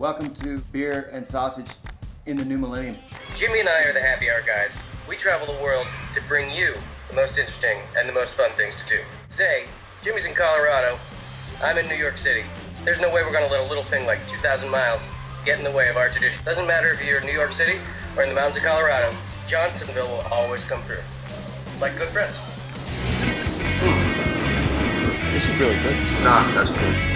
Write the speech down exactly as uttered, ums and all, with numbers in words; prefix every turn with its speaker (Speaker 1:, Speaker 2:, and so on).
Speaker 1: Welcome to Beer and Sausage in the New Millennium.
Speaker 2: Jimmy and I are the happy hour guys. We travel the world to bring you the most interesting and the most fun things to do. Today, Jimmy's in Colorado. I'm in New York City. There's no way we're gonna let a little thing like two thousand miles get in the way of our tradition. Doesn't matter if you're in New York City or in the mountains of Colorado, Johnsonville will always come through. Like good friends.
Speaker 3: Mm.
Speaker 1: This is really good.
Speaker 3: Gosh, that's good.